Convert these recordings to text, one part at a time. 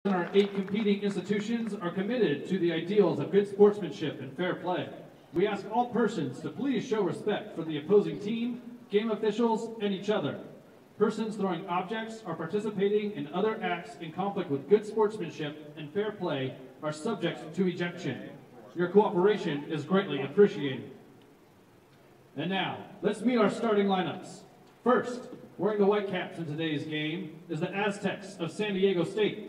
Our 8 competing institutions are committed to the ideals of good sportsmanship and fair play. We ask all persons to please show respect for the opposing team, game officials, and each other. Persons throwing objects or participating in other acts in conflict with good sportsmanship and fair play are subject to ejection. Your cooperation is greatly appreciated. And now, let's meet our starting lineups. First, wearing the white caps in today's game is the Aztecs of San Diego State.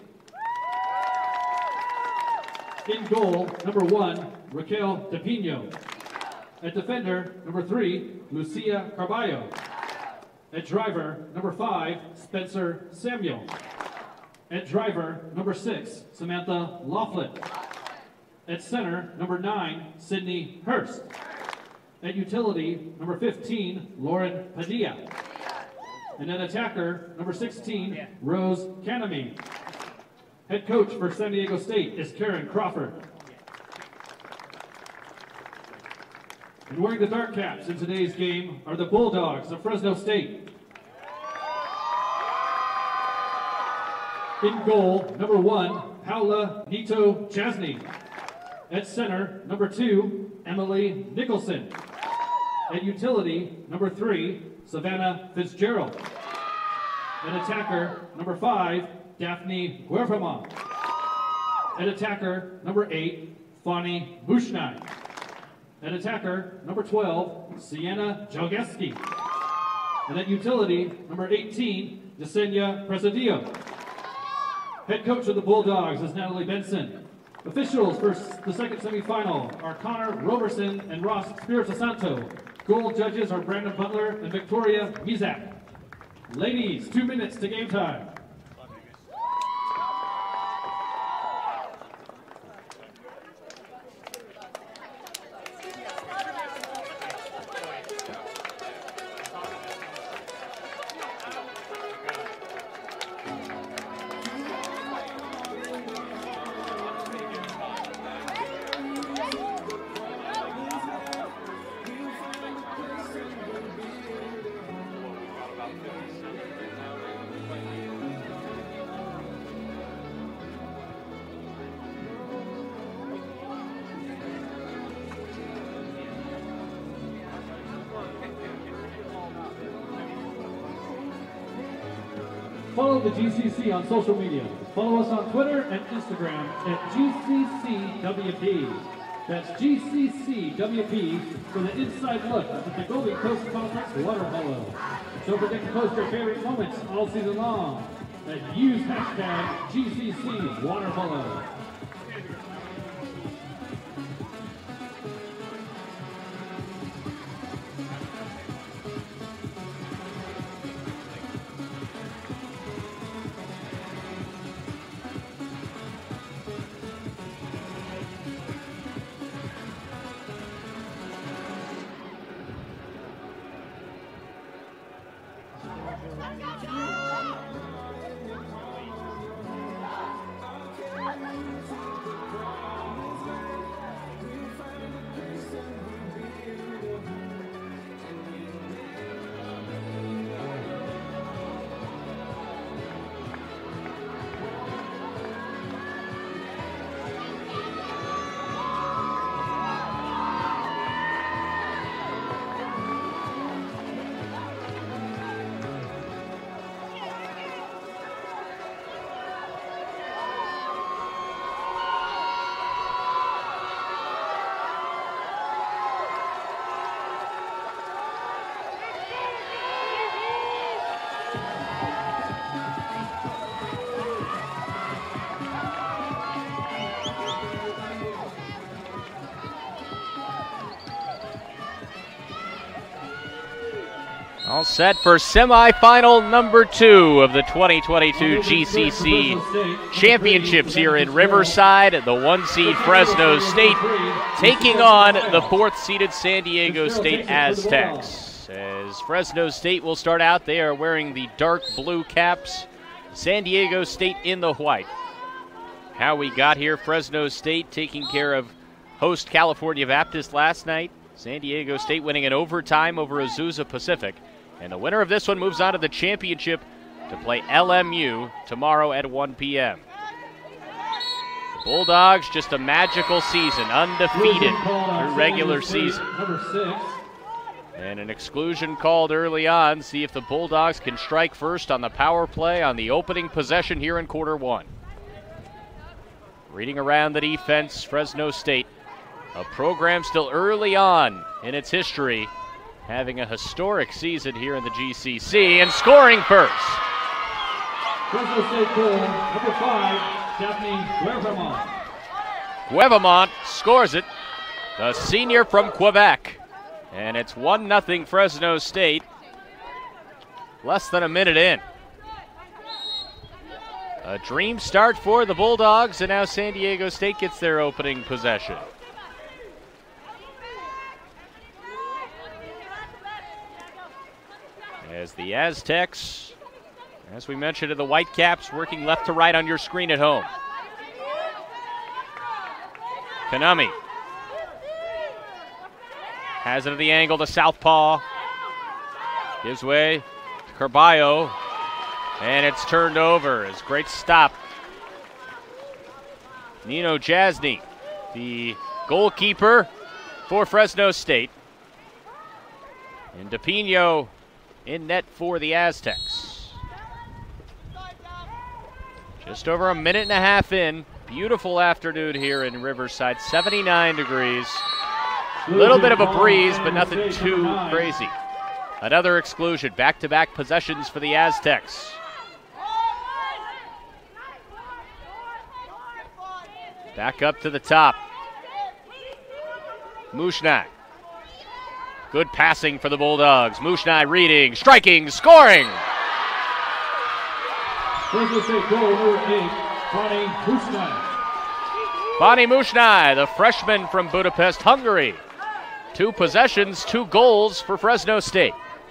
In goal, number 1, Raquel DePino. At defender, number 3, Lucia Carballo. At driver, number 5, Spencer Samuel. At driver, number 6, Samantha Laughlin. At center, number 9, Sydney Hurst. At utility, number 15, Lauren Padilla. And at attacker, number 16, Rose Canamy. Head coach for San Diego State is Karen Crawford. And wearing the dark caps in today's game are the Bulldogs of Fresno State. In goal, number 1, Paula Nito Chasney. At center, number 2, Emily Nicholson. At utility, number 3, Savannah Fitzgerald. At attacker, number 5, Daphne Guerfama. At attacker, number 8, Fani Bushnai. At attacker, number 12, Sienna Jalgeski. And at utility, number 18, Yesenia Presidio. Head coach of the Bulldogs is Natalie Benson. Officials for the second semifinal are Connor Roberson and Ross Spirito Santo. Goal judges are Brandon Butler and Victoria Mizak. Ladies, 2 minutes to game time. Follow the GCC on social media. Follow us on Twitter and Instagram at GCCWP. That's GCCWP for the inside look at the Golden Coast Conference water polo. Don't forget to post your favorite moments all season long. And use hashtag GCC water polo. All set for semifinal number 2 of the 2022 GCC Championships here in Riverside. The 1-seed Fresno State taking on the 4th-seeded San Diego State Aztecs. As Fresno State will start out, they are wearing the dark blue caps. San Diego State in the white. How we got here, Fresno State taking care of host California Baptist last night. San Diego State winning in overtime over Azusa Pacific. And the winner of this one moves on to the championship to play LMU tomorrow at 1 p.m. Bulldogs, just a magical season, undefeated through regular season. Number 6. And an exclusion called early on. See if the Bulldogs can strike first on the power play on the opening possession here in quarter one. Reading around the defense, Fresno State, a program still early on in its history, having a historic season here in the GCC and scoring first. Fresno State goal, number 5, Daphne Guevamont. Guevamont scores it, the senior from Quebec. And it's 1-0 Fresno State, less than a minute in. A dream start for the Bulldogs, and now San Diego State gets their opening possession. As the Aztecs, as we mentioned, the Whitecaps working left to right on your screen at home. Kanami has it at the angle to southpaw. Gives way to Carballo, and it's turned over. It's a great stop. Nino Jasny, the goalkeeper for Fresno State. And DePino in net for the Aztecs. Just over a minute and a half in. Beautiful afternoon here in Riverside, 79 degrees. A little bit of a breeze, but nothing too crazy. Another exclusion, back-to-back possessions for the Aztecs. Back up to the top. Mushnai. Good passing for the Bulldogs. Mushnai reading, striking, scoring. Fresno State goal number 8, Bonnie Mushnai. Bonnie Mushnai, the freshman from Budapest, Hungary. 2 possessions, 2 goals for Fresno State.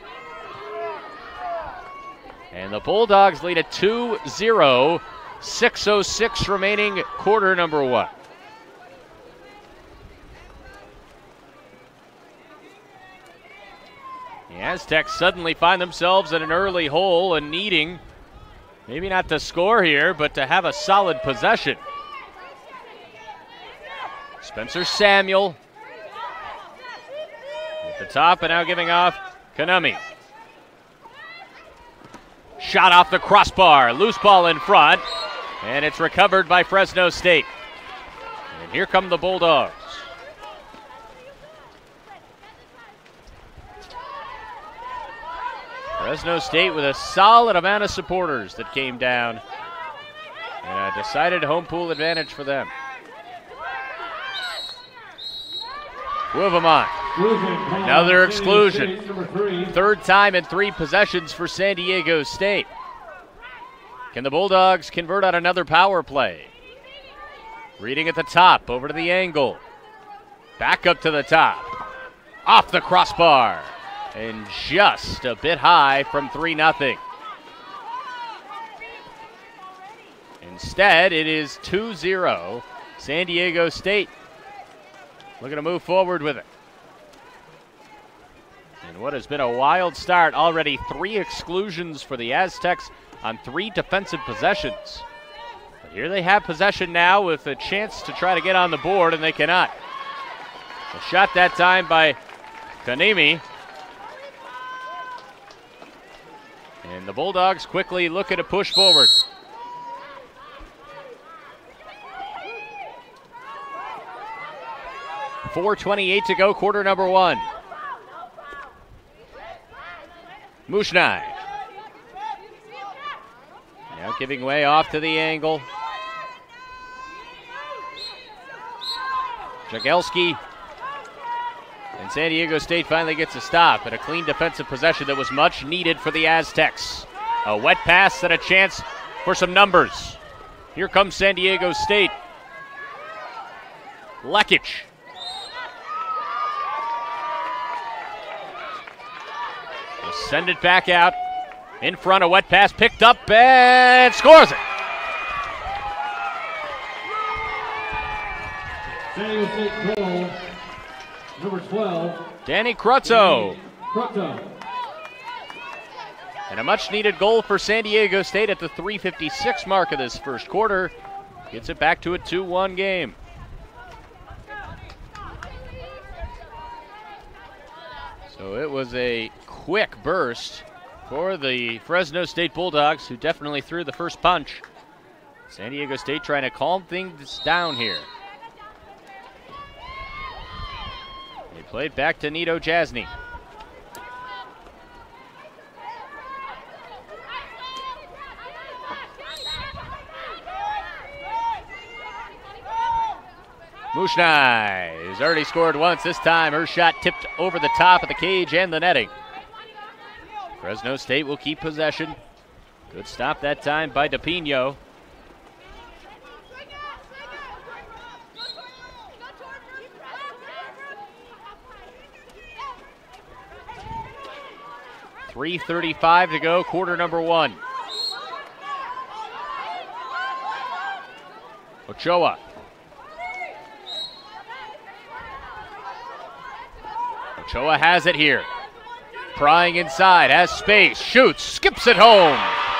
And the Bulldogs lead at 2-0, 6:06 remaining, quarter number 1. The Aztecs suddenly find themselves in an early hole and needing, maybe not to score here, but to have a solid possession. Spencer Samuel at the top, and now giving off Kanami. Shot off the crossbar, loose ball in front, and it's recovered by Fresno State. And here come the Bulldogs. Fresno State with a solid amount of supporters that came down, and a decided home pool advantage for them. Guevamont. Another exclusion. 3rd time in 3 possessions for San Diego State. Can the Bulldogs convert on another power play? Reading at the top, over to the angle. Back up to the top. Off the crossbar. And just a bit high from 3-0. Instead, it is 2-0. San Diego State looking to move forward with it. And what has been a wild start, already 3 exclusions for the Aztecs on 3 defensive possessions. But here they have possession now with a chance to try to get on the board, and they cannot. A shot that time by Kanemi. And the Bulldogs quickly looking to push forward. .428 to go, quarter number 1. Mushnai. Now giving way off to the angle. Jagielski. And San Diego State finally gets a stop, and a clean defensive possession that was much needed for the Aztecs. A wet pass and a chance for some numbers. Here comes San Diego State. Lekic. Send it back out. In front, a wet pass picked up and scores it. San Diego State goal, number 12. Danny Cruzzo. Cruzzo. And a much-needed goal for San Diego State at the 3:56 mark of this first quarter. Gets it back to a 2-1 game. So it was a quick burst for the Fresno State Bulldogs, who definitely threw the first punch. San Diego State trying to calm things down here. They played back to Nito Jasny. Mushnai has already scored once. This time her shot tipped over the top of the cage and the netting. Fresno State will keep possession. Good stop that time by DePino. .335 to go, quarter number one. Ochoa. Ochoa has it here. Prying inside, has space, shoots, skips it home.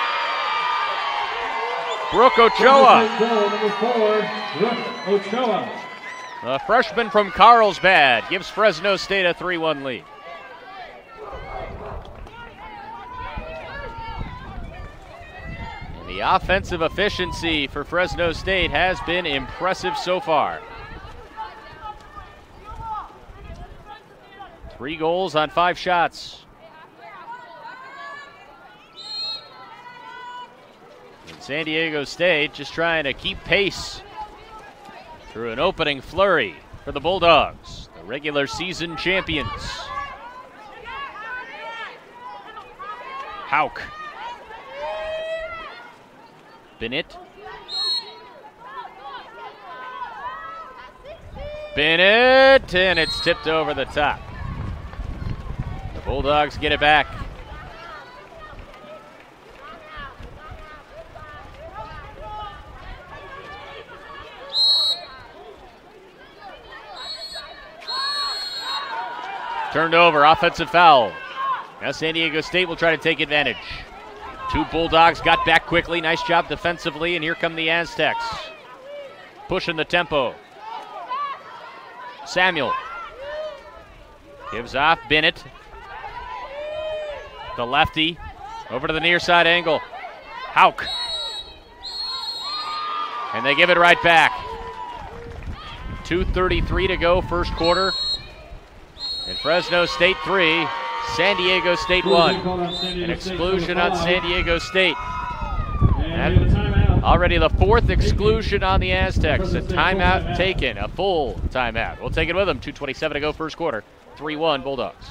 Brooke Ochoa. Brooke Ochoa. The freshman from Carlsbad gives Fresno State a 3-1 lead. And the offensive efficiency for Fresno State has been impressive so far. 3 goals on 5 shots. And San Diego State just trying to keep pace through an opening flurry for the Bulldogs, the regular season champions. Hauk. Bennett. Bennett, and it's tipped over the top. The Bulldogs get it back. Turned over, offensive foul. Now San Diego State will try to take advantage. 2 Bulldogs got back quickly. Nice job defensively, and here come the Aztecs. Pushing the tempo. Samuel gives off Bennett. The lefty over to the near side angle. Hauk. And they give it right back. 2:33 to go, first quarter. And Fresno State 3, San Diego State 1. An exclusion on San Diego State. Already the 4th exclusion on the Aztecs. A timeout taken, a full timeout. We'll take it with them. 2:27 to go, first quarter. 3-1 Bulldogs.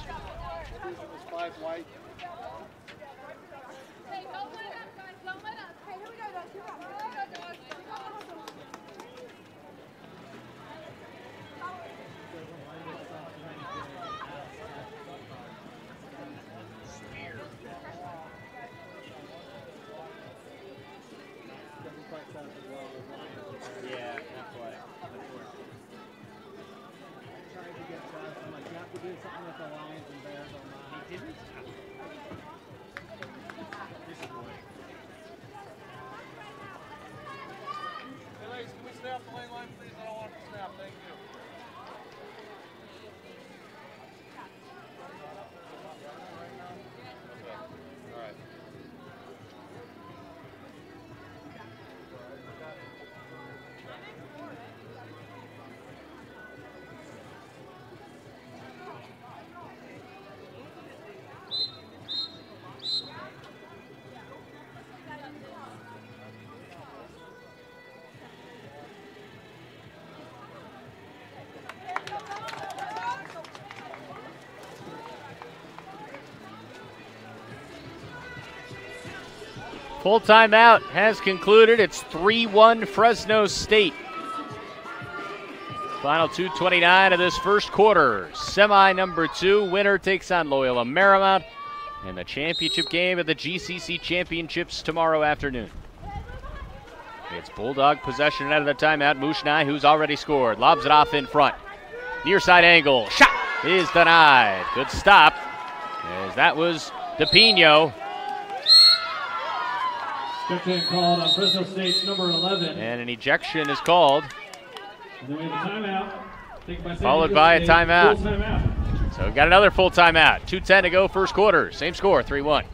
Full timeout has concluded. It's 3-1 Fresno State. Final 2:29 of this first quarter. Semi number 2. Winner takes on Loyola Marymount. And the championship game of the GCC Championships tomorrow afternoon. It's Bulldog possession out of the timeout. Mushnai, who's already scored, lobs it off in front. Near side angle. Shot is denied. Good stop, as that was DePino. Ejection called on Fresno State's number 11. And an ejection is called. And then we have a timeout. Taken by Followed by a timeout. Full timeout. So we've got another full timeout. 2:10 to go first quarter. Same score, 3-1.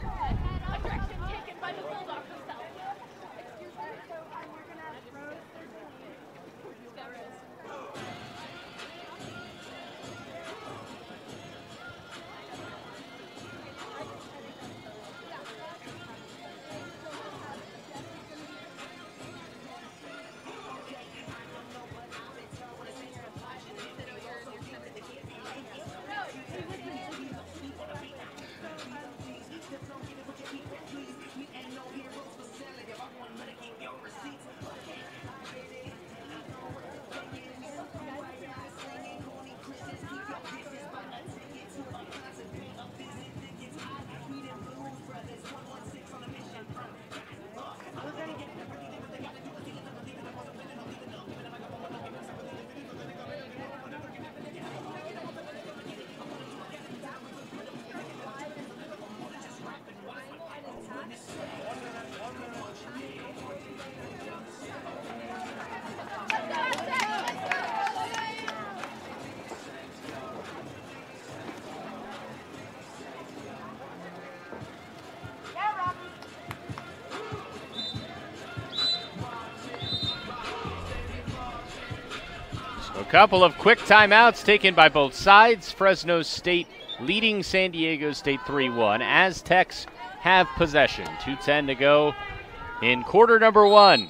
A couple of quick timeouts taken by both sides. Fresno State leading San Diego State 3-1. Aztecs have possession. 2:10 to go in quarter number 1.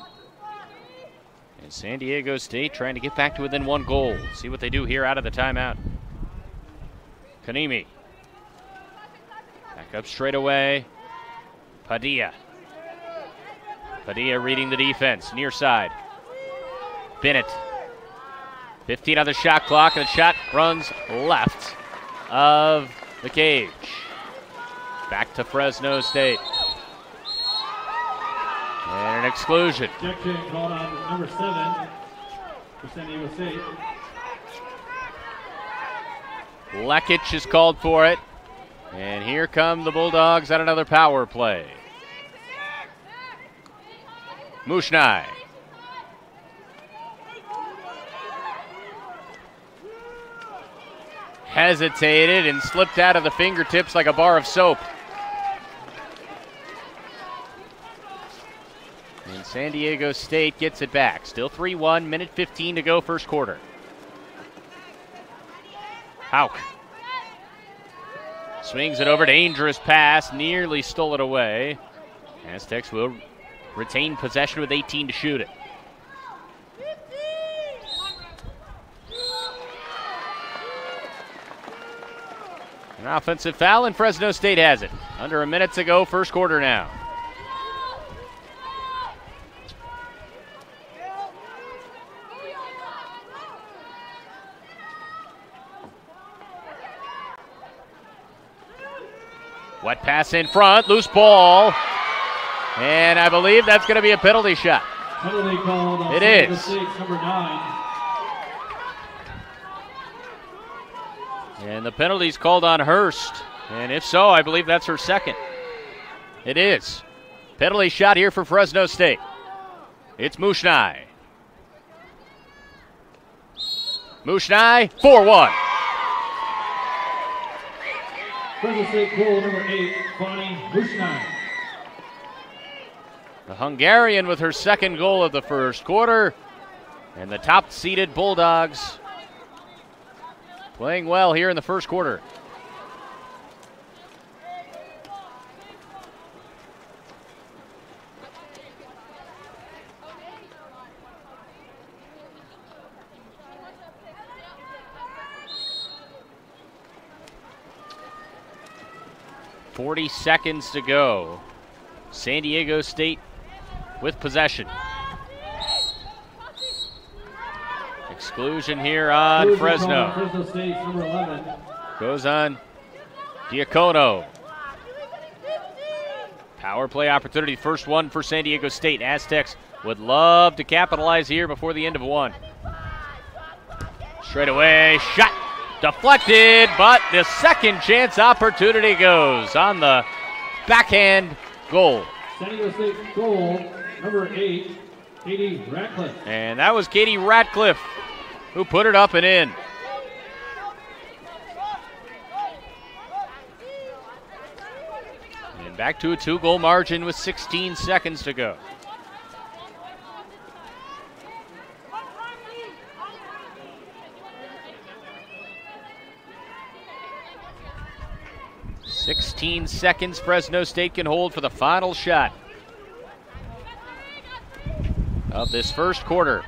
And San Diego State trying to get back to within 1 goal. See what they do here out of the timeout. Kanimi. Back up straight away. Padilla. Padilla reading the defense. Near side. Bennett. 15 on the shot clock, and the shot runs left of the cage. Back to Fresno State. And an exclusion. Ejection called on number 7 for San Diego State. Lekic is called for it. And here come the Bulldogs on another power play. Mushnai. Hesitated and slipped out of the fingertips like a bar of soap. And San Diego State gets it back. Still 3-1, minute 15 to go first quarter. Hauk. Swings it over, dangerous pass, nearly stole it away. Aztecs will retain possession with 18 to shoot it. An offensive foul, and Fresno State has it. Under a minute to go, first quarter now. Wet pass in front, loose ball. And I believe that's going to be a penalty shot. Penalty called on it San Diego is. State's number 9. And the penalty's called on Hurst. And if so, I believe that's her second. It is. Penalty shot here for Fresno State. It's Mushnai. Mushnai, 4-1. Fresno State goal number 8, Bonnie Mushnai. The Hungarian with her second goal of the first quarter. And the top-seeded Bulldogs playing well here in the first quarter. .40 seconds to go. San Diego State with possession. Exclusion here on Fresno. Fresno State's number 11. Goes on Diacono. Power play opportunity, first one for San Diego State. Aztecs would love to capitalize here before the end of one. Straight away, shot deflected, but the second chance opportunity goes on the backhand goal. San Diego State goal, number 8, Katie Ratcliffe. And that was Katie Ratcliffe who put it up and in. And back to a 2-goal margin with 16 seconds to go. "16 seconds Fresno State can hold for the final shot of this first quarter.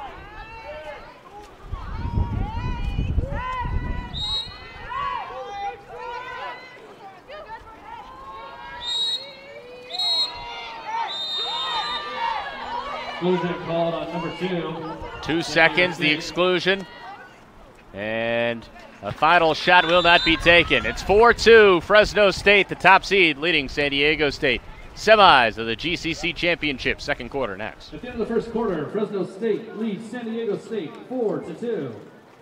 Exclusion called on number 2. 2 seconds, the exclusion. And a final shot will not be taken. It's 4-2, Fresno State, the top seed, leading San Diego State. Semis of the GCC Championship, second quarter next. At the end of the first quarter, Fresno State leads San Diego State 4-2.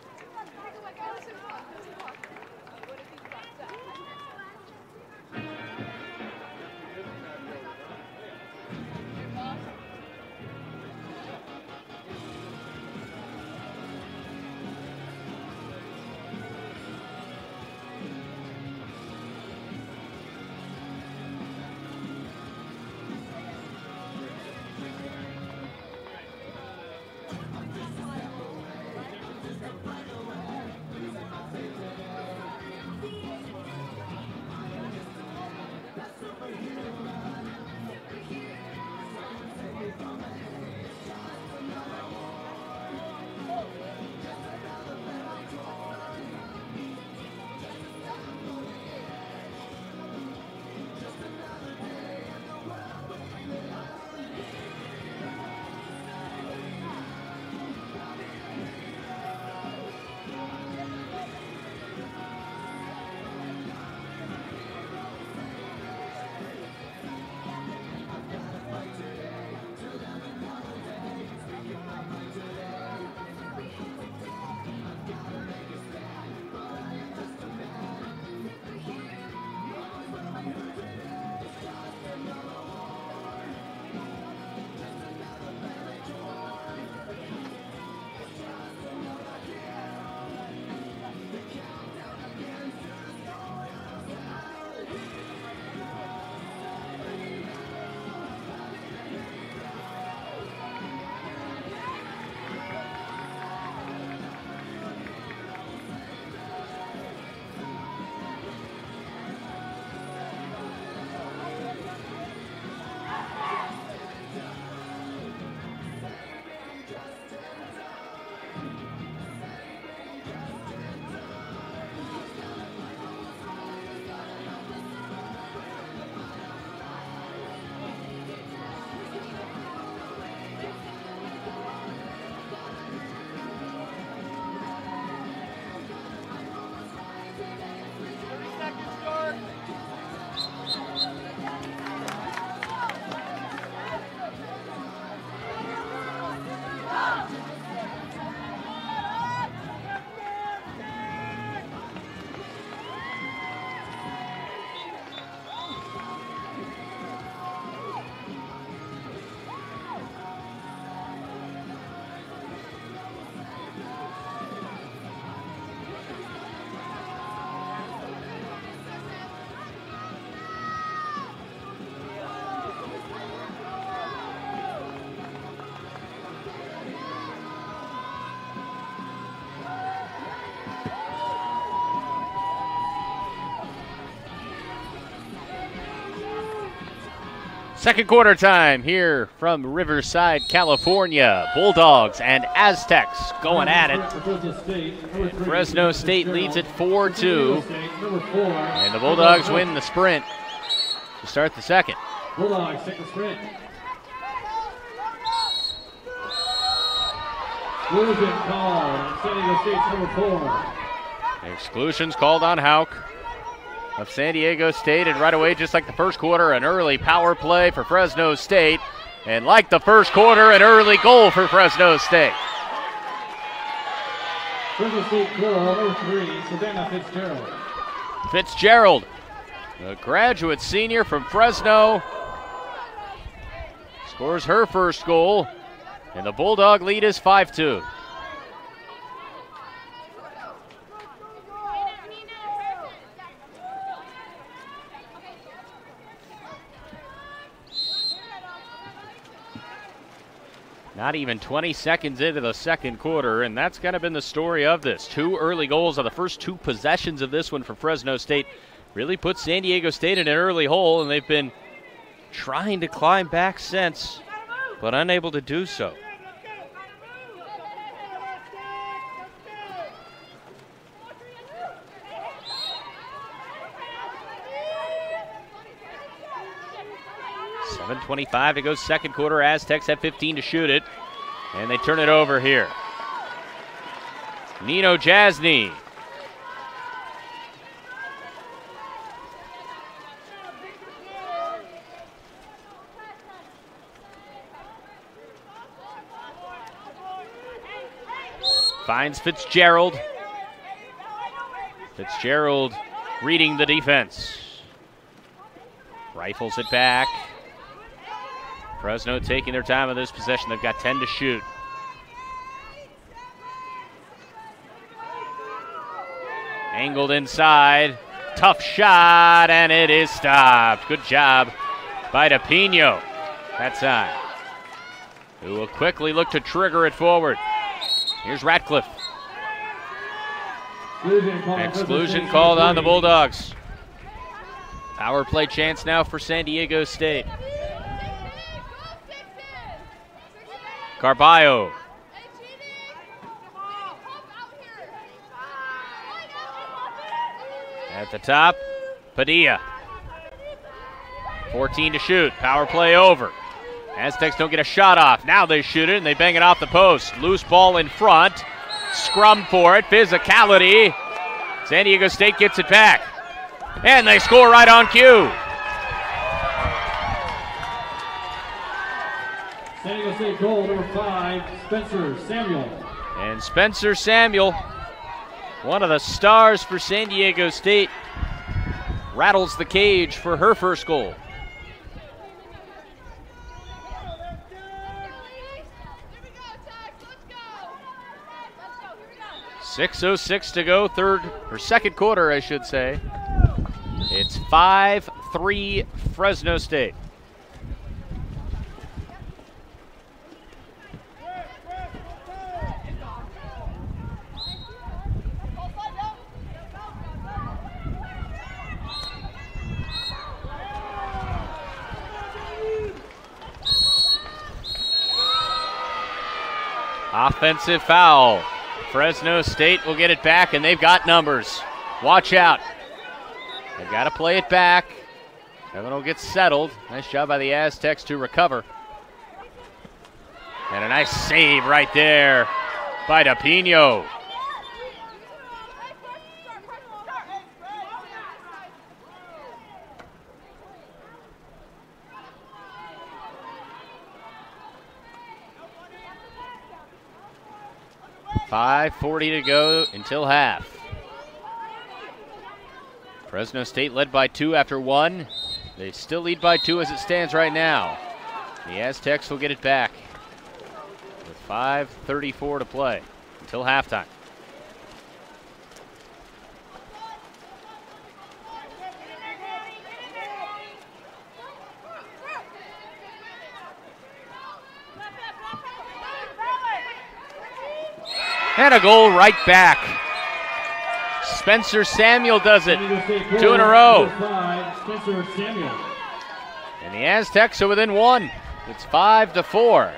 Second quarter time here from Riverside, California. Bulldogs and Aztecs going at it. Fresno State leads it 4-2. And the Bulldogs win the sprint to start the second. Bulldogs take the sprint. Exclusion called on San Diego State's number 4. Exclusions called on Hauk of San Diego State, and right away, just like the first quarter, an early power play for Fresno State, and like the first quarter, an early goal for Fresno State. Fresno State goal number 3, Savannah Fitzgerald. Fitzgerald, a graduate senior from Fresno, scores her first goal, and the Bulldog lead is 5-2. Not even 20 seconds into the second quarter, and that's kind of been the story of this. 2 early goals on the first 2 possessions of this one for Fresno State. Really put San Diego State in an early hole, and they've been trying to climb back since, but unable to do so. .7:25 to go second quarter. Aztecs have 15 to shoot it, and they turn it over here. Nino Jasny. Finds Fitzgerald. Fitzgerald reading the defense. Rifles it back. Fresno taking their time on this possession. They've got 10 to shoot. Angled inside. Tough shot, and it is stopped. Good job by DePino that time, who will quickly look to trigger it forward. Here's Ratcliffe. Exclusion called on the Bulldogs. Power play chance now for San Diego State. Carballo. At the top, Padilla. 14 to shoot. Power play over. Aztecs don't get a shot off. Now they shoot it, and they bang it off the post. Loose ball in front. Scrum for it. Physicality. San Diego State gets it back. And they score right on cue. San Diego State goal number 5, Spencer Samuel. And Spencer Samuel, one of the stars for San Diego State, rattles the cage for her first goal. .6:06 to go, second quarter, I should say. It's 5-3 Fresno State. Offensive foul. Fresno State will get it back, and they've got numbers. Watch out. They've got to play it back. Kevin will get settled. Nice job by the Aztecs to recover. And a nice save right there by DePino. .540 to go until half. Fresno State led by 2 after 1. They still lead by 2 as it stands right now. The Aztecs will get it back with 5:34 to play until halftime. And a goal right back. Spencer Samuel does it. 2 in a row. And the Aztecs are within 1. It's 5-4.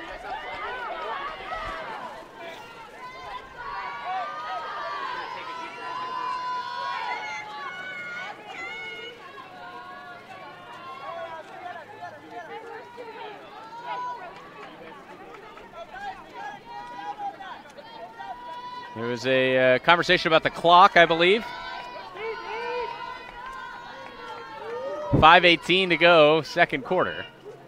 There was a conversation about the clock, I believe. 5:18 to go, second quarter.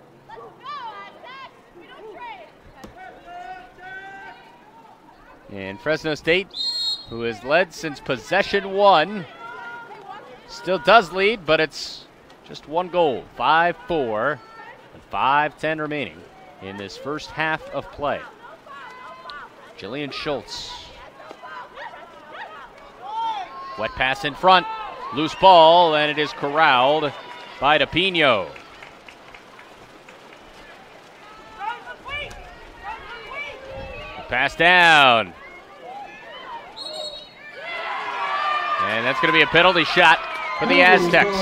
And Fresno State, who has led since possession 1, still does lead, but it's just 1 goal. 5-4, and 5:10 remaining. in this first half of play. Jillian Schultz. Wet pass in front. Loose ball, and it is corralled by DePino. Pass down. And that's going to be a penalty shot for the Aztecs.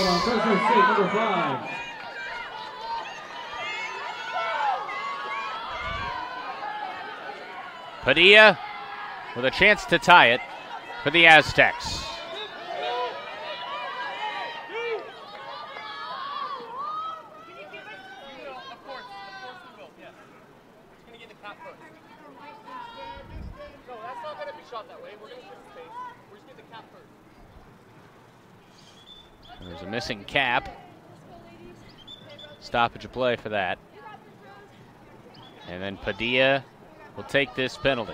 Padilla with a chance to tie it for the Aztecs. There's a missing cap. Stoppage of play for that. And then Padilla will take this penalty.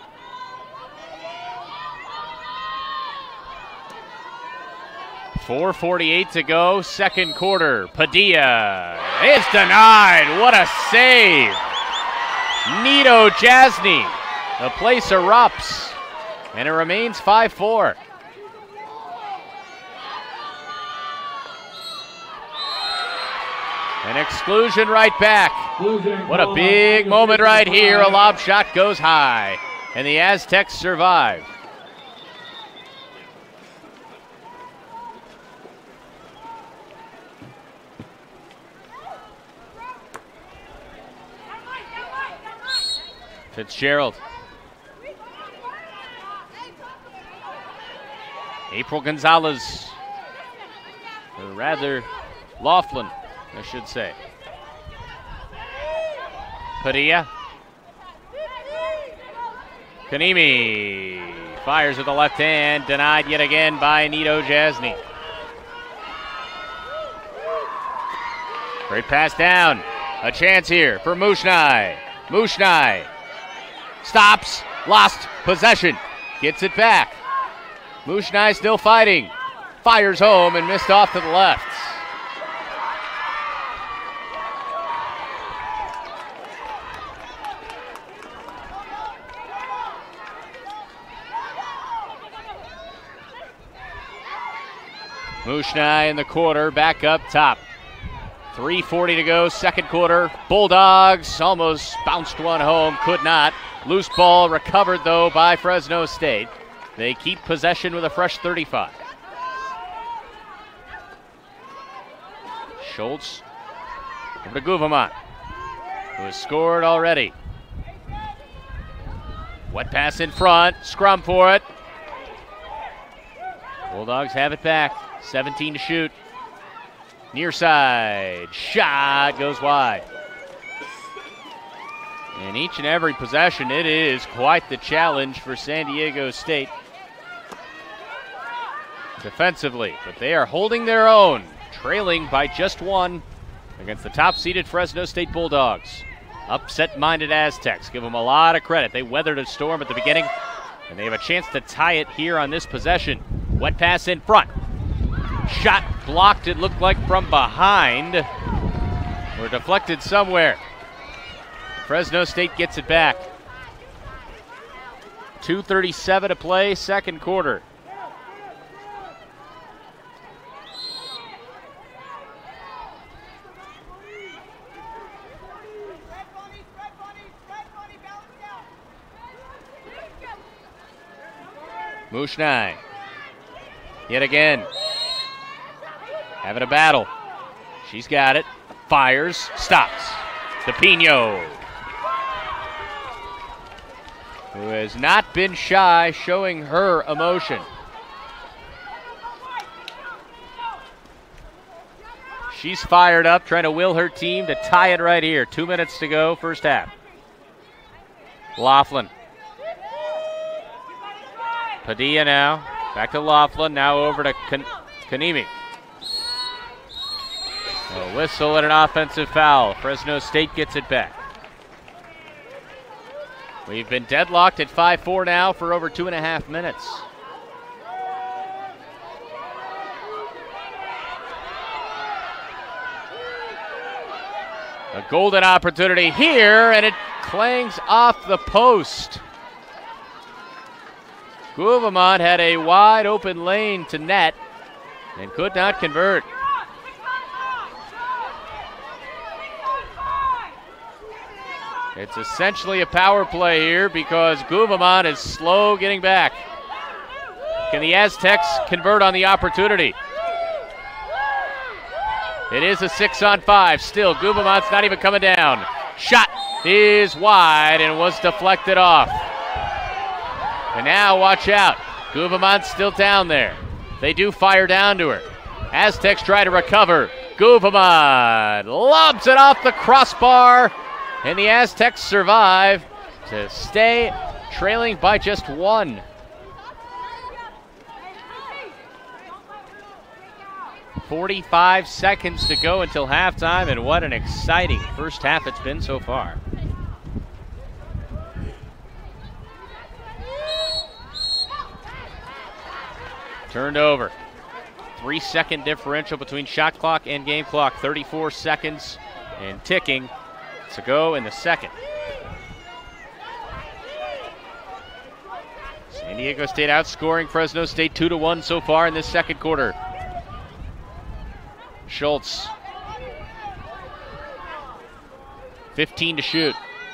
.448 to go, second quarter. Padilla is denied. What a save. Nito Jasny. The place erupts, and it remains 5-4. An exclusion right back. What a big moment right here. A lob shot goes high, and the Aztecs survive. Fitzgerald. April Gonzalez. Or rather, Laughlin, I should say. Padilla. Kanimi fires with the left hand, denied yet again by Nito Jasny. Great pass down. A chance here for Mushnai. Mushnai stops, lost possession, gets it back. Mushnai still fighting. Fires home and missed off to the left. Mushnai in the quarter, back up top. 3:40 to go, second quarter. Bulldogs almost bounced one home, could not. Loose ball recovered, though, by Fresno State. They keep possession with a fresh 35. Schultz over to Guvaman, who has scored already. Wet pass in front, scrum for it. Bulldogs have it back, 17 to shoot. Near side, shot goes wide. And each and every possession, it is quite the challenge for San Diego State defensively, but they are holding their own, trailing by just one against the top-seeded Fresno State Bulldogs. Upset-minded Aztecs, give them a lot of credit. They weathered a storm at the beginning, and they have a chance to tie it here on this possession. Wet pass in front. Shot blocked, it looked like from behind, or deflected somewhere. Fresno State gets it back. 2:37 to play, second quarter. Mushnai, yet again, having a battle. She's got it, fires, stops. DePino, who has not been shy, showing her emotion. She's fired up, trying to will her team to tie it right here. 2 minutes to go, first half. Laughlin. Padilla now, back to Laughlin, now over to Kanimi. A whistle and an offensive foul. Fresno State gets it back. We've been deadlocked at 5-4 now for over 2.5 minutes. golden opportunity here, and it clangs off the post. Guillemont had a wide open lane to net and could not convert. It's essentially a power play here because Guillemont is slow getting back. Can the Aztecs convert on the opportunity? It is a 6-on-5. Still, Guillemont's not even coming down. Shot is wide and was deflected off. And now watch out. Guillemont's still down there. They do fire down to her. Aztecs try to recover. Guillemont lobs it off the crossbar. And the Aztecs survive to stay trailing by just 1. "45 seconds to go until halftime, and what an exciting first half it's been so far. Turned over. 3-second differential between shot clock and game clock. 34 seconds and ticking to go in the second. San Diego State outscoring Fresno State 2-1 so far in this second quarter. Schultz. 15 to shoot.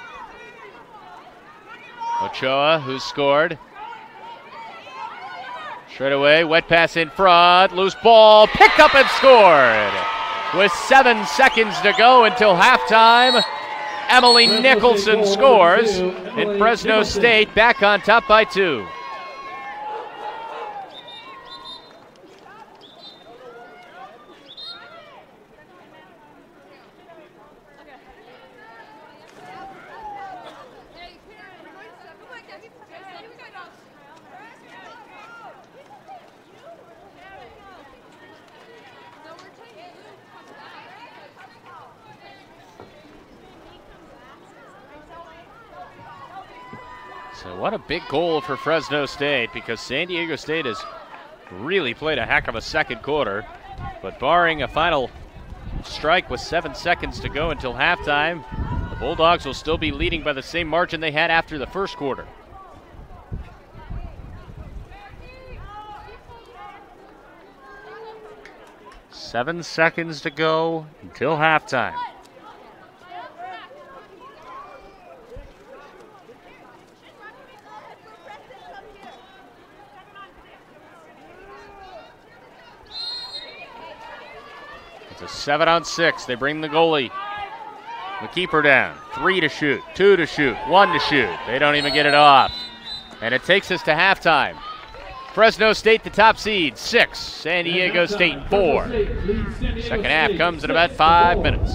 Ochoa, who's scored. Straight away, wet pass in front, loose ball, picked up and scored. With 7 seconds to go until halftime, Emily Nicholson scores, and Fresno State back on top by 2. So what a big goal for Fresno State, because San Diego State has really played a heck of a second quarter. But barring a final strike with 7 seconds to go until halftime, the Bulldogs will still be leading by the same margin they had after the first quarter. Seven seconds to go until halftime. It's a 7-on-6. They bring the goalie, the keeper down. 3 to shoot, 2 to shoot, 1 to shoot. They don't even get it off. And it takes us to halftime. Fresno State, the top seed, 6. San Diego State, 4. Second half comes in about 5 minutes.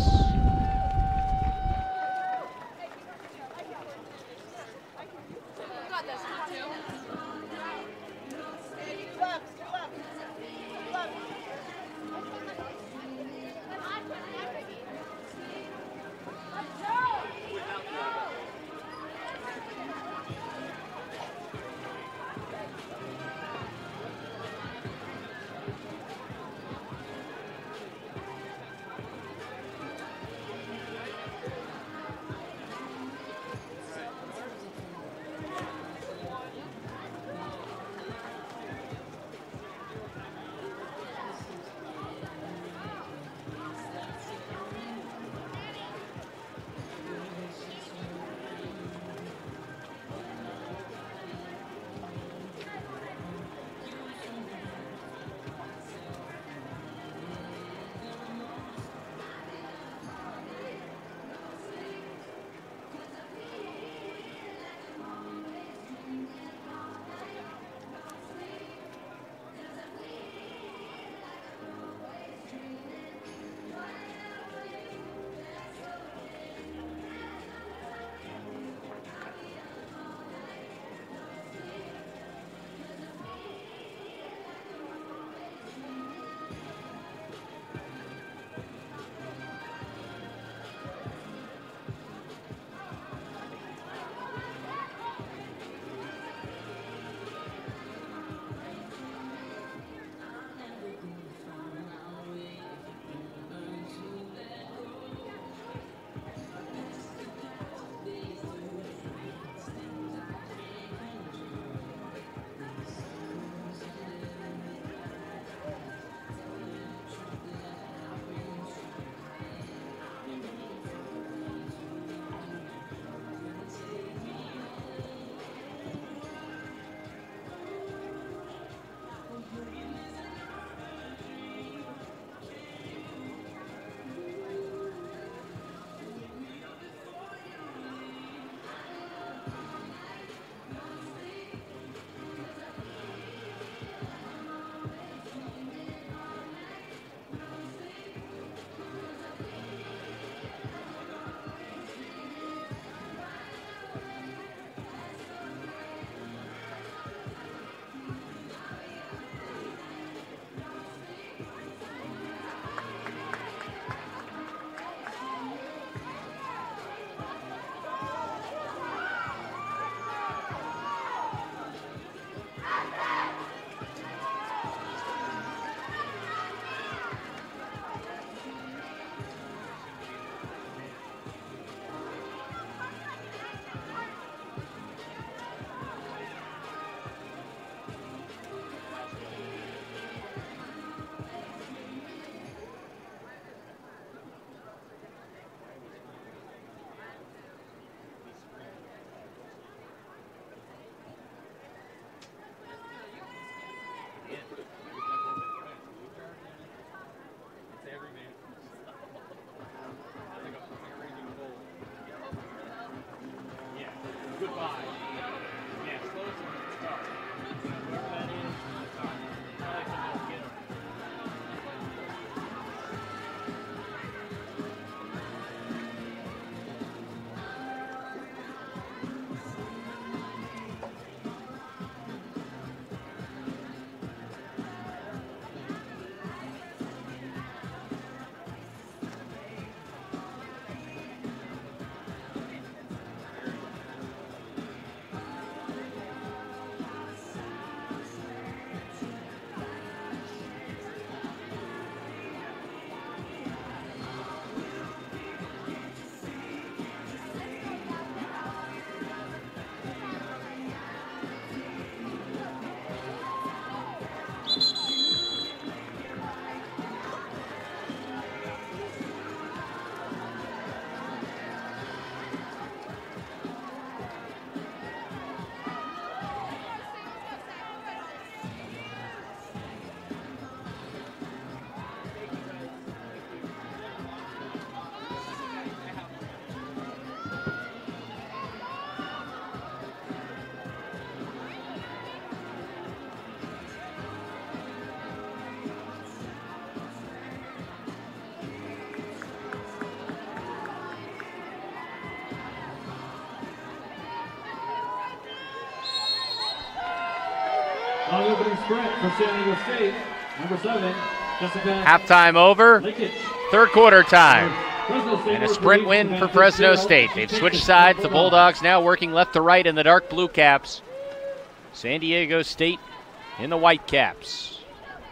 On the opening sprint for San Diego State, number 7, Jessica. Halftime over. Lakich. Third quarter time. Fresno State And a number sprint 3, win Savannah for Fresno Fitzgerald. State. They've switched sides. The Bulldogs now working left to right in the dark blue caps. San Diego State in the white caps.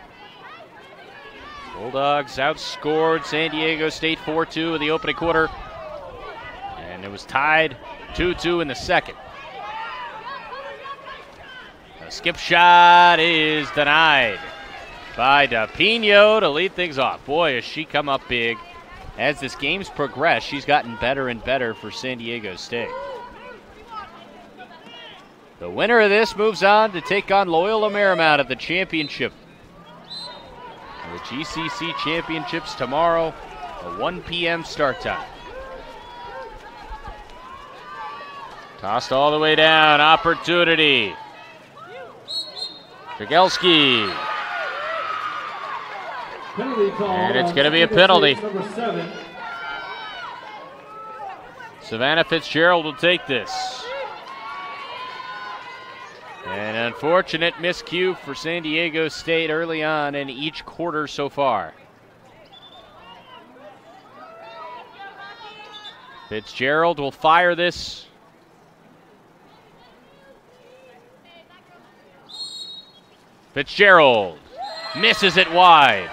Bulldogs outscored San Diego State 4-2 in the opening quarter. And it was tied 2-2 in the second. The skip shot is denied by DePino to lead things off. Boy, has she come up big. As this game's progressed, she's gotten better and better for San Diego State. The winner of this moves on to take on Loyola Marymount at the championship. The GCC Championships tomorrow, a 1 p.m. start time. Tossed all the way down, opportunity. Jagelski. And it's going to be a penalty. Number 7. Savannah Fitzgerald will take this. An unfortunate miscue for San Diego State early on in each quarter so far. Fitzgerald will fire this. Fitzgerald misses it wide.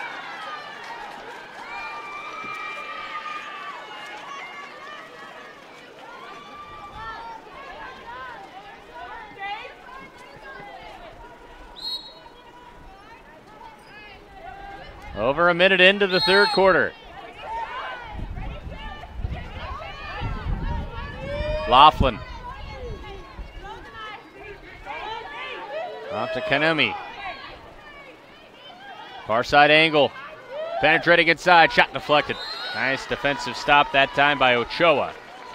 Over a minute into the third quarter. Laughlin. Off to Kanemi. Far side angle. Penetrating inside. Shot deflected. Nice defensive stop that time by Ochoa.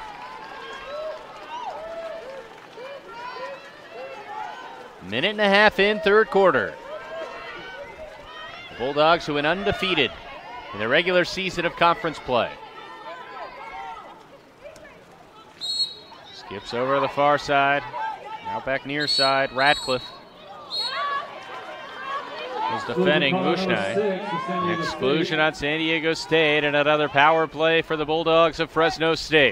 Minute and a half in, third quarter. The Bulldogs, who went undefeated in the regular season of conference play. Skips over the far side. Now back near side. Radcliffe is defending Mushnai. Exclusion on San Diego State and another power play for the Bulldogs of Fresno State.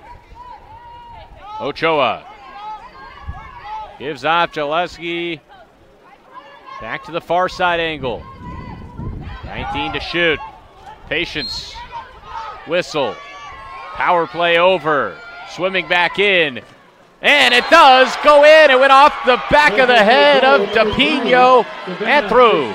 Ochoa gives off Jaleski. Back to the far side angle. 19 to shoot. Patience. Whistle. Power play over. Swimming back in. And it does go in. It went off the back of the head of DePino and through.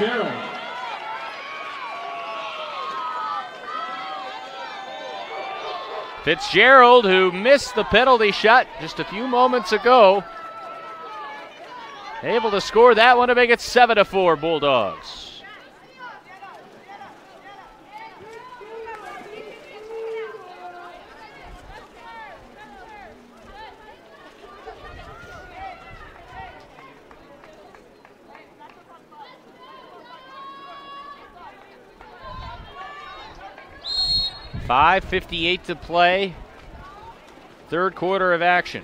Fitzgerald, who missed the penalty shot just a few moments ago, able to score that one to make it 7-4 Bulldogs. .5:58 to play. Third quarter of action.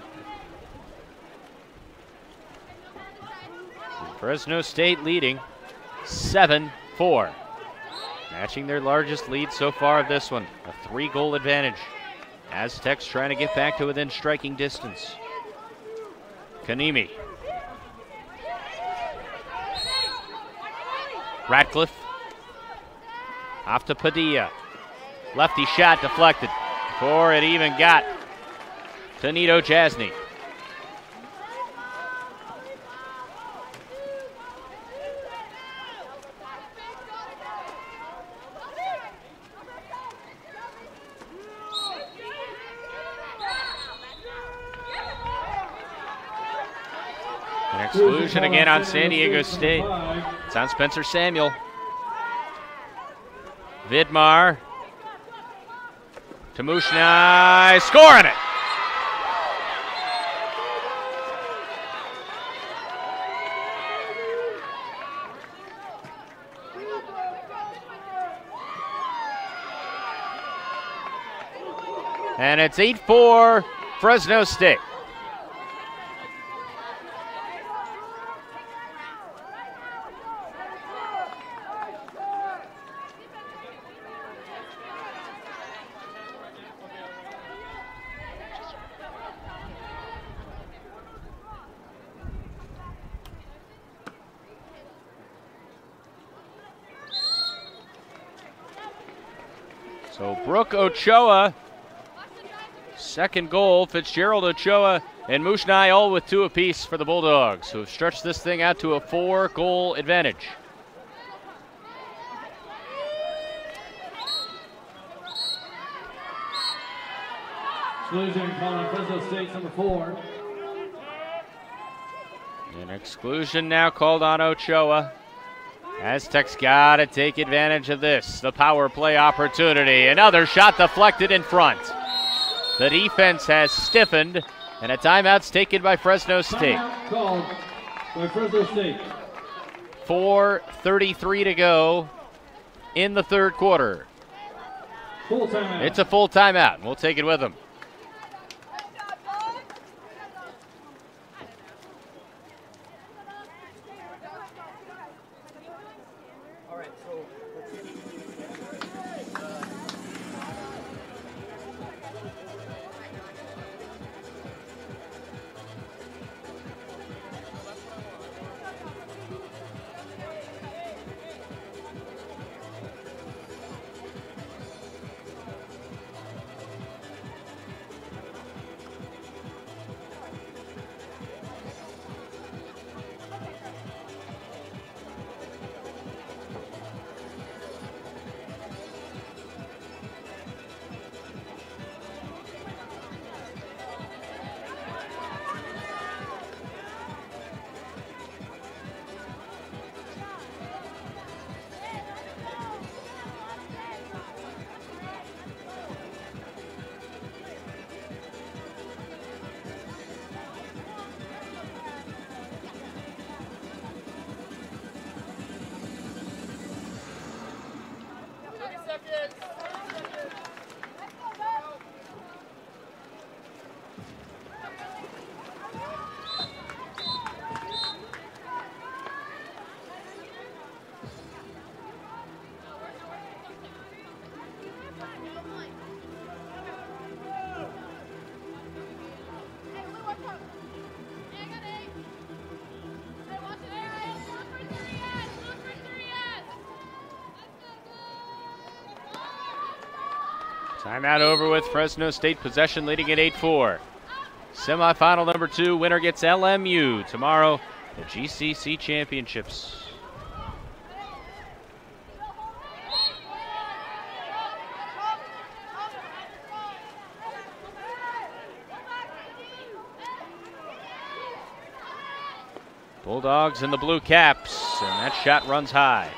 Fresno State leading 7-4. Matching their largest lead so far of this one. A 3-goal advantage. Aztecs trying to get back to within striking distance. Kanemi. Radcliffe. Off to Padilla. Lefty shot deflected before it even got to Nito Jasny. An exclusion again on San Diego State. It's on Spencer Samuel. Vidmar. To Mushnai, scoring it. And it's 8-4 Fresno State. So Brooke Ochoa, second goal. Fitzgerald, Ochoa, and Mushnai all with 2 apiece for the Bulldogs, who have stretched this thing out to a 4-goal advantage. Exclusion called on Fresno State, number 4. An exclusion now called on Ochoa. Aztecs got to take advantage of this. The power play opportunity. Another shot deflected in front. The defense has stiffened, and a timeout's taken by Fresno State. Timeout called by Fresno State. 4:33 to go in the third quarter. Full timeout. It's a full timeout. We'll take it with them. Timeout over with. Fresno State possession leading at 8-4. Semifinal number 2. Winner gets LMU tomorrow. The GCC Championships. Bulldogs in the blue caps, and that shot runs high.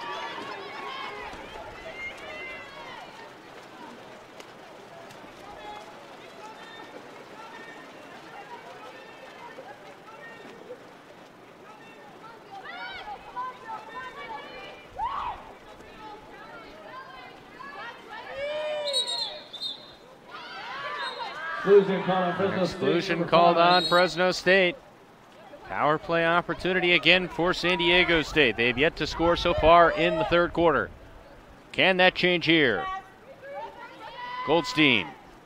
Exclusion called on Fresno State. Power play opportunity again for San Diego State. They've yet to score so far in the third quarter. Can that change here? Goldstein.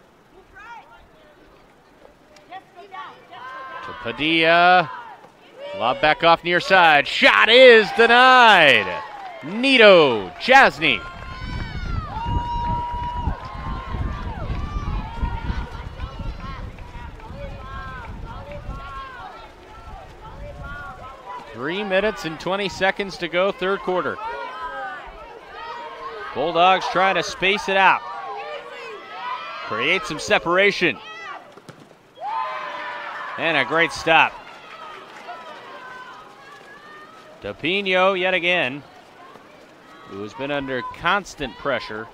To Padilla. Lob back off near side. Shot is denied. Nito Jasny. Three minutes and 20 seconds to go, third quarter. Bulldogs trying to space it out. Create some separation. And a great stop. DePino yet again, who has been under constant pressure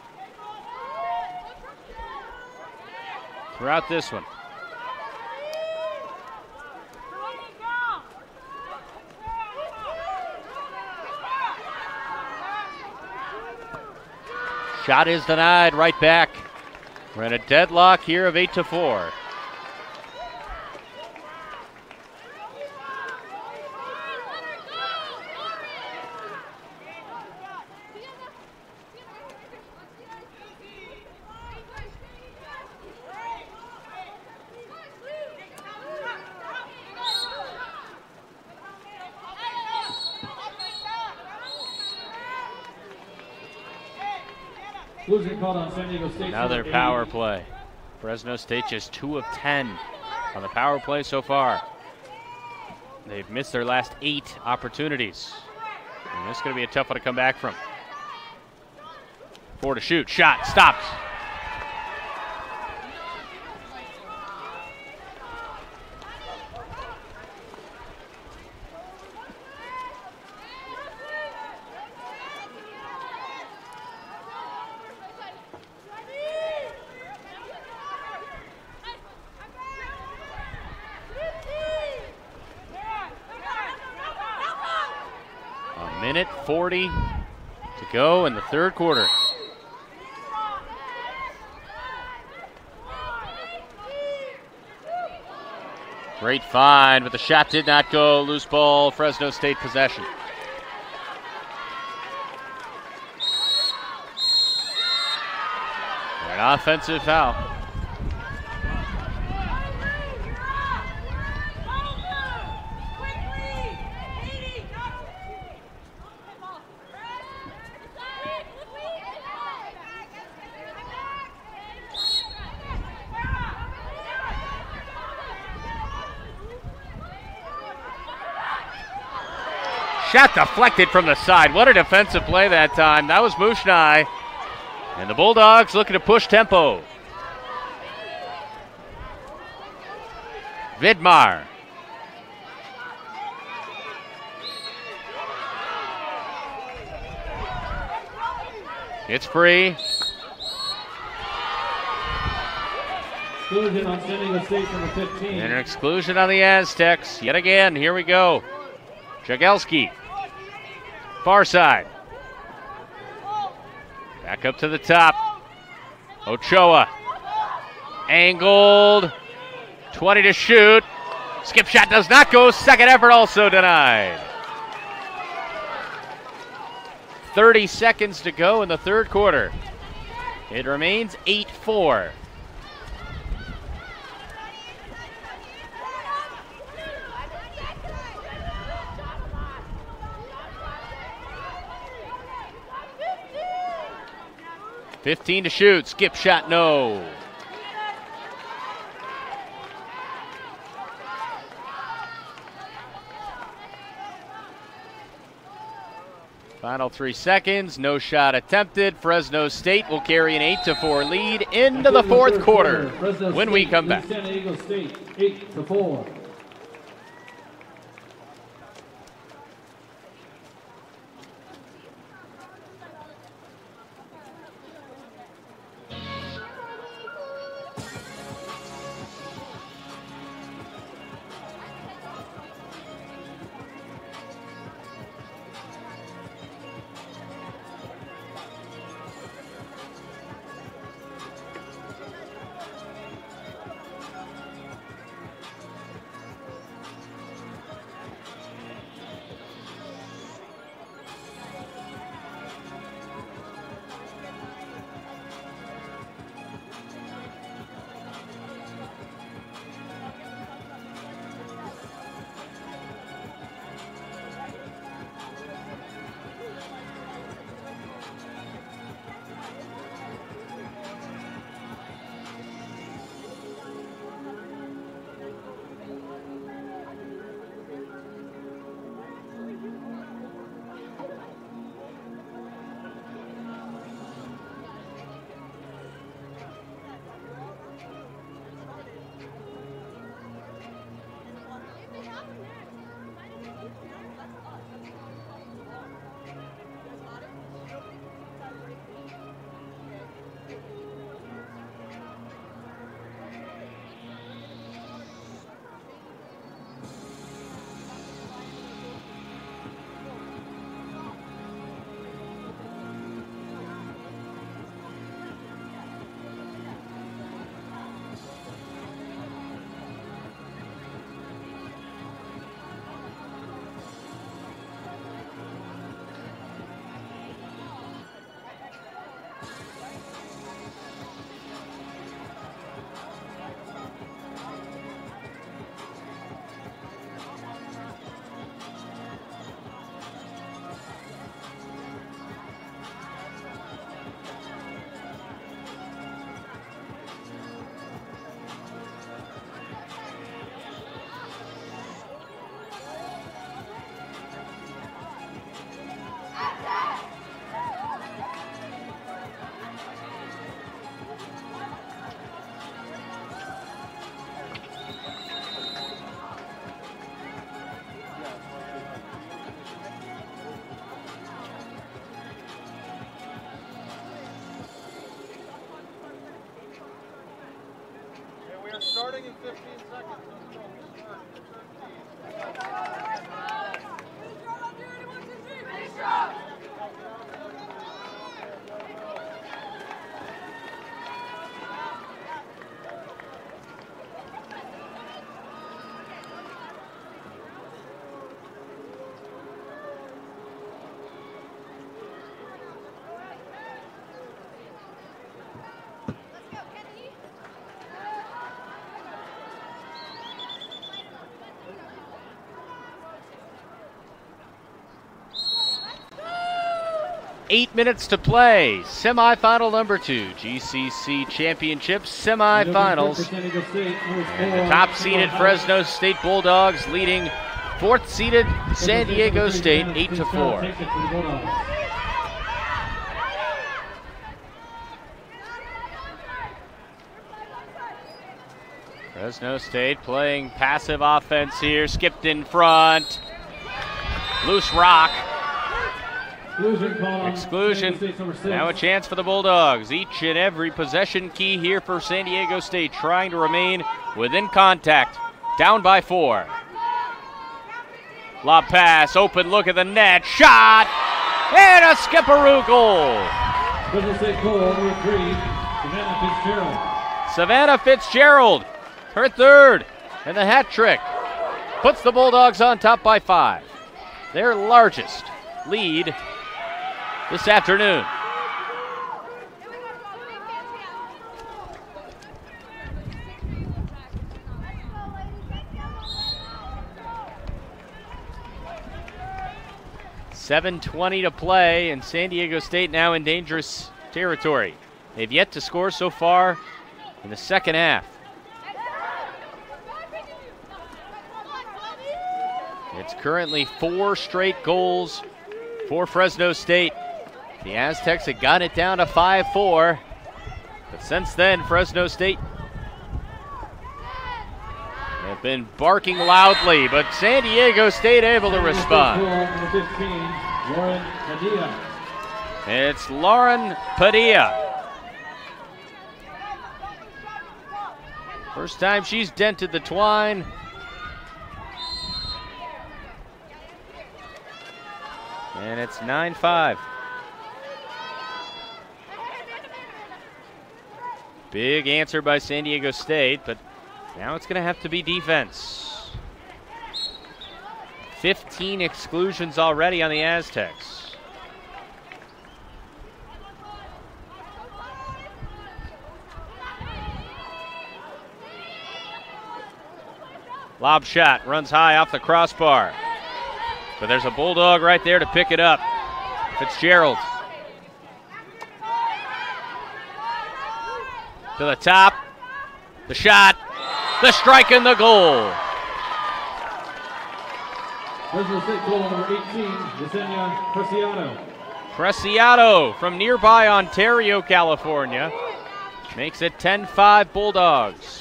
throughout this one. Shot is denied, right back. We're in a deadlock here of 8-4. Exclusion called on San Diego State. Another power play. Fresno State just 2 of 10 on the power play so far. They've missed their last 8 opportunities. And this is going to be a tough one to come back from. 4 to shoot. Shot. Stopped. Minute 40 to go in the third quarter. Great find, but the shot did not go. Loose ball, Fresno State possession. An offensive foul. Shot deflected from the side. What a defensive play that time. That was Mushnai. And the Bulldogs looking to push tempo. Vidmar. It's free. Exclusion on San Diego State number 15. And an exclusion on the Aztecs. Yet again, here we go. Jagelski. Far side. Back up to the top. Ochoa. Angled. 20 to shoot. Skip shot does not go. Second effort also denied. 30 seconds to go in the third quarter. It remains 8-4. .15 to shoot. Skip shot, no. Final 3 seconds. No shot attempted. Fresno State will carry an 8-4 lead into the fourth quarter when we come back. San Diego State 8-4. 8 minutes to play. Semifinal number 2, GCC Championship semifinals. And the top-seeded Fresno State Bulldogs leading 4th-seeded San Diego State 8-4. Fresno State playing passive offense here, skipped in front. Loose rock. Exclusion. Now a chance for the Bulldogs. Each and every possession key here for San Diego State, trying to remain within contact. Down by 4. Lob pass, open look at the net, shot, and a skipperoo goal. Fresno State goal number 3, Savannah Fitzgerald. Savannah Fitzgerald, her 3rd, and the hat trick puts the Bulldogs on top by 5. Their largest lead this afternoon. .720 to play, and San Diego State now in dangerous territory. They've yet to score so far in the second half. It's currently 4 straight goals for Fresno State. The Aztecs had got it down to 5-4, but since then, Fresno State have been barking loudly, but San Diego State able to respond. It's Lauren Padilla. First time she's dented the twine. And it's 9-5. Big answer by San Diego State, but now it's going to have to be defense. 15 exclusions already on the Aztecs. Lob shot, runs high off the crossbar. But there's a Bulldog right there to pick it up. Fitzgerald. To the top. The shot. The strike and the goal. Fresno State goal number 18, Yesenia Preciado. Preciado from nearby Ontario, California. Makes it 10-5 Bulldogs.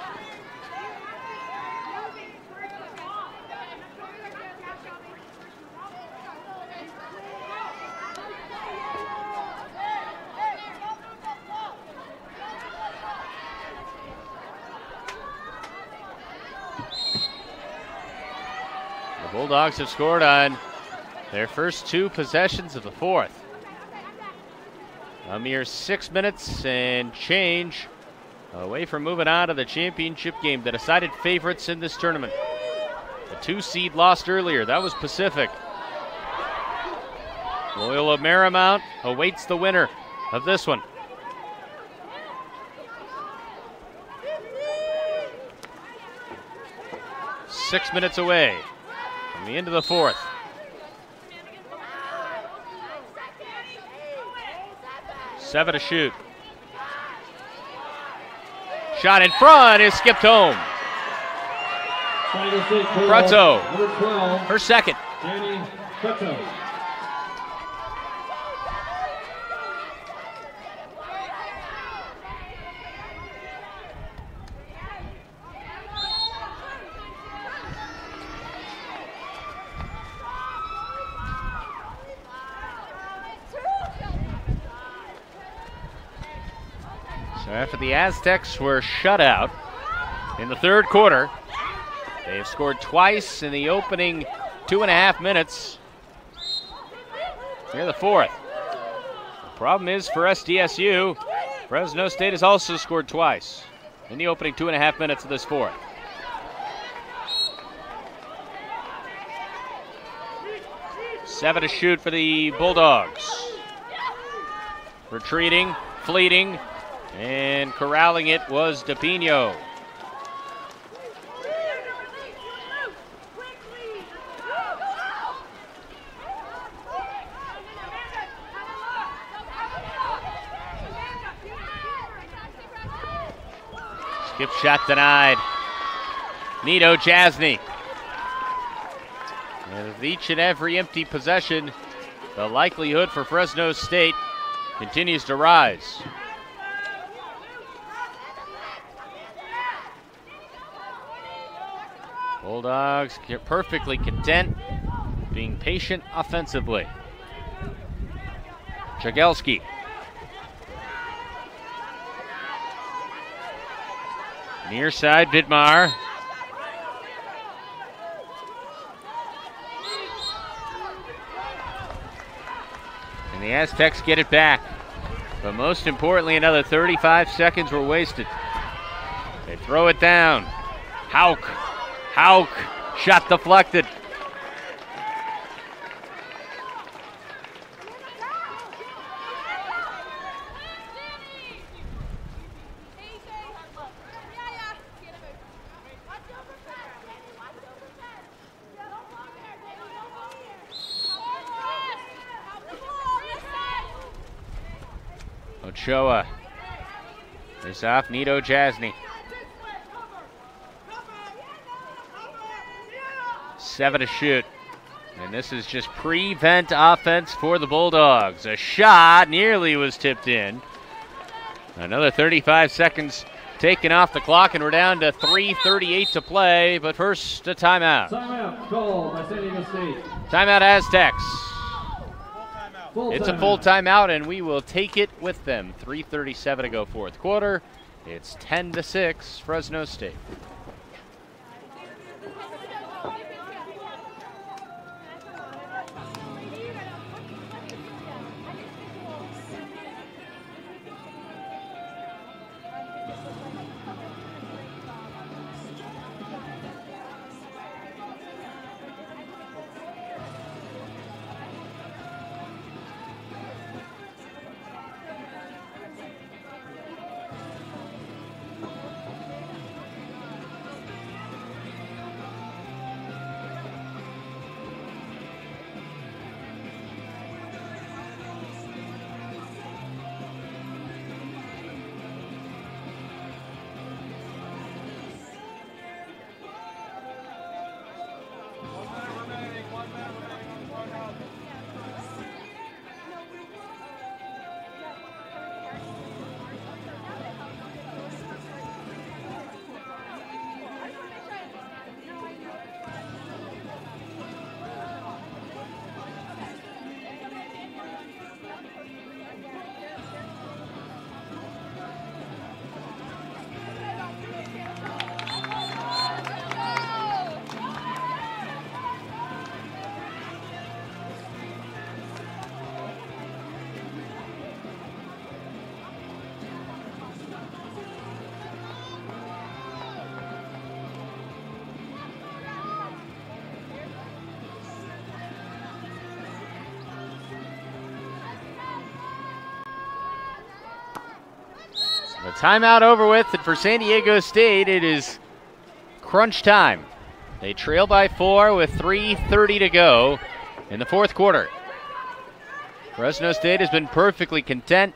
Bulldogs have scored on their first 2 possessions of the 4th. A mere 6 minutes and change away from moving on to the championship game. The decided favorites in this tournament. The 2 seed lost earlier. That was Pacific. Loyola Marymount awaits the winner of this one. Six minutes away from the end of the 4th. Seven to shoot. Shot in front is skipped home. Prutzo, her second. Danny Prutzo. So after the Aztecs were shut out in the third quarter. They have scored twice in the opening 2.5 minutes. Here the fourth. The problem is for SDSU, Fresno State has also scored twice in the opening 2.5 minutes of this fourth. Seven to shoot for the Bulldogs. Retreating, fleeting, and corralling it was DePino. Skip shot denied. Nito Jasny. And with each and every empty possession, the likelihood for Fresno State continues to rise. Bulldogs perfectly content, being patient offensively. Jagielski. Near side, Vidmar. And the Aztecs get it back. But most importantly, another 35 seconds were wasted. They throw it down. Hauk. Shot deflected. Ochoa is off. Nito Jasny. 7 to shoot. And this is just prevent offense for the Bulldogs. A shot nearly was tipped in. Another 35 seconds taken off the clock, and we're down to 3:38 to play. But first, a timeout. Timeout called by San Diego State. Timeout Aztecs. It's a full timeout, and we will take it with them. 3:37 to go fourth quarter. It's 10-6, Fresno State. The timeout over with, and for San Diego State, it is crunch time. They trail by 4 with 3:30 to go in the fourth quarter. Fresno State has been perfectly content,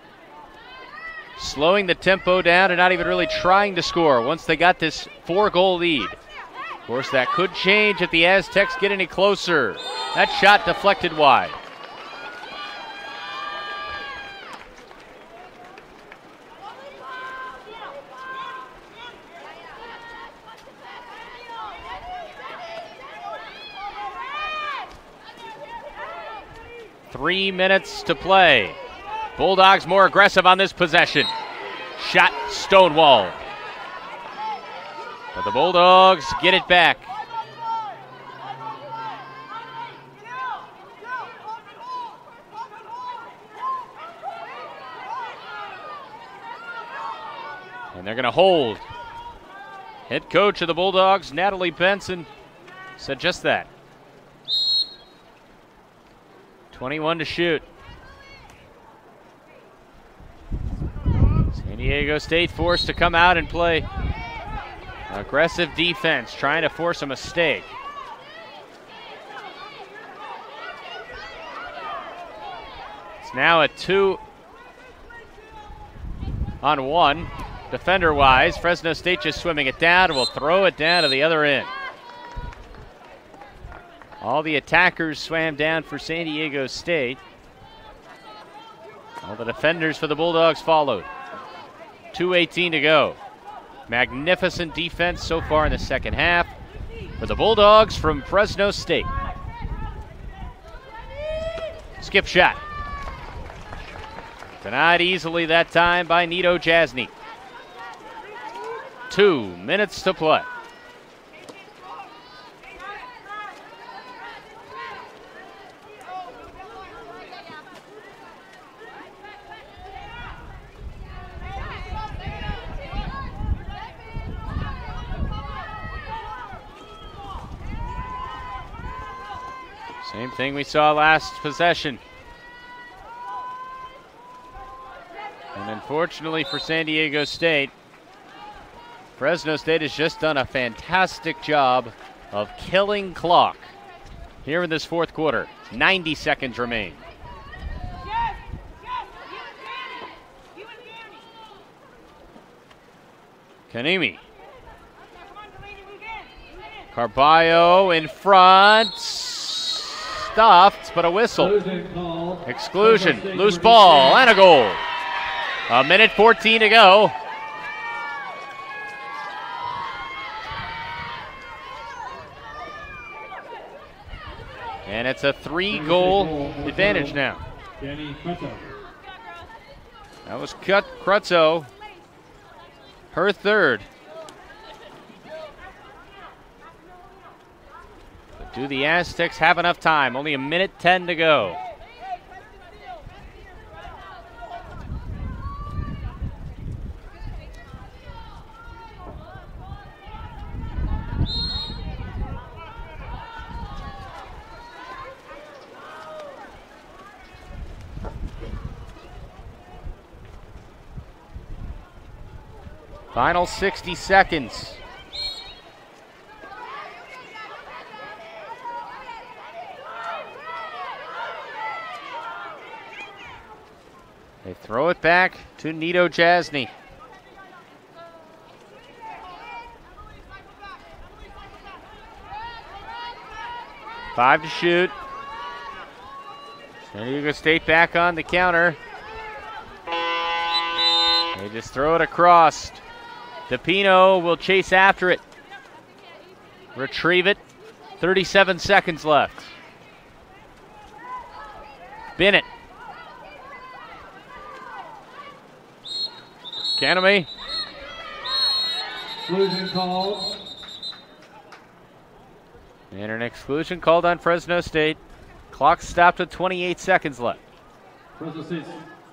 slowing the tempo down and not even really trying to score once they got this 4-goal lead. Of course, that could change if the Aztecs get any closer. That shot deflected wide. Three minutes to play. Bulldogs more aggressive on this possession. Shot stonewalled. But the Bulldogs get it back. And they're going to hold. Head coach of the Bulldogs, Natalie Benson, said just that. 21 to shoot. San Diego State forced to come out and play aggressive defense, trying to force a mistake. It's now a 2-on-1. Defender-wise, Fresno State just swimming it down and will throw it down to the other end. All the attackers swam down for San Diego State. All the defenders for the Bulldogs followed. 2:18 to go. Magnificent defense so far in the second half for the Bulldogs from Fresno State. Skip shot. Denied easily that time by Nito Jasny. 2 minutes to play. Same thing we saw last possession. And unfortunately for San Diego State, Fresno State has just done a fantastic job of killing clock here in this fourth quarter. 90 seconds remain. Kanemi. Carballo in front. Stuffed, but a whistle. Exclusion. Loose ball and a goal. 1:14 to go. And it's a 3-goal advantage now. That was Cruzzo, her third. But do the Aztecs have enough time? Only 1:10 to go. Final 60 seconds. They throw it back to Nito Jasny. Five to shoot. San Diego State back on the counter. They just throw it across. DePino will chase after it. Retrieve it. 37 seconds left. Bennett. Kanemi. Exclusion called. And an exclusion called on Fresno State. Clock stopped with 28 seconds left. Fresno State.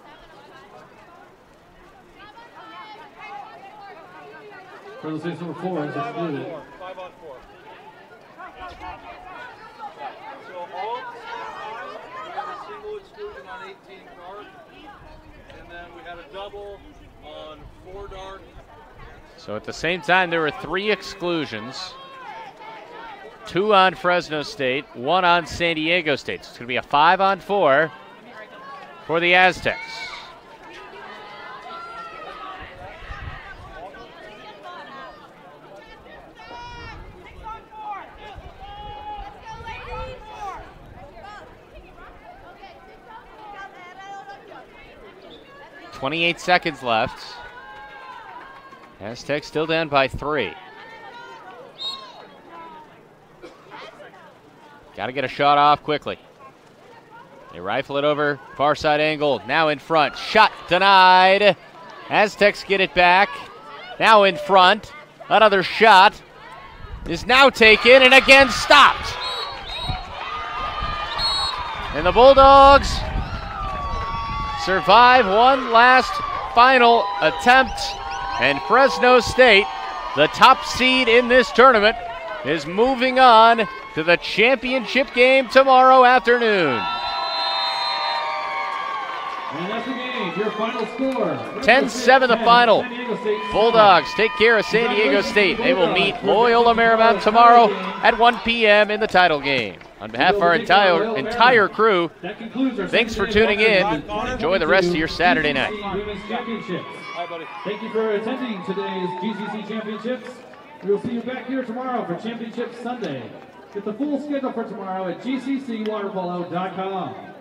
Fresno State number 4 is excluded. 5 on 4. So all we had a single exclusion on 18 dark, and then we had a double on 4 dark. So at the same time, there were 3 exclusions. 2 on Fresno State, 1 on San Diego State. So it's going to be a 5 on 4 for the Aztecs. .28 seconds left. Aztecs still down by 3. Got to get a shot off quickly. They rifle it over, far side angle, now in front. Shot denied. Aztecs get it back. Now in front. Another shot is now taken and again stopped. And the Bulldogs survive one last final attempt. And Fresno State, the top seed in this tournament, is moving on to the championship game tomorrow afternoon. And that's the game. Your final score. 10-7 the final. Bulldogs take care of San Diego State. They will meet Loyola Marymount tomorrow at 1 p.m. in the title game. On behalf of our entire crew, thanks for tuning in. Enjoy the rest of your Saturday night. Hi, buddy. Thank you for attending today's GCC Championships. We will see you back here tomorrow for Championship Sunday. Get the full schedule for tomorrow at gccwaterpolo.com.